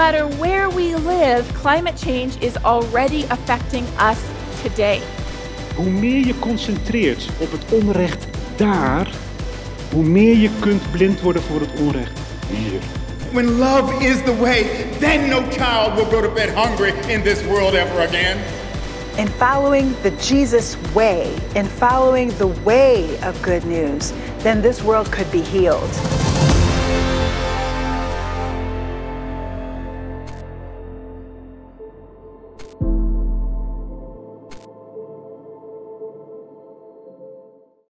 matter where we live, climate change is already affecting us today. Hoe meer je concentreert op het onrecht daar, hoe meer je kunt blind worden voor het onrecht hier. When love is the way, then no child will go to bed hungry in this world ever again. In following the Jesus way, in following the way of good news, then this world could be healed.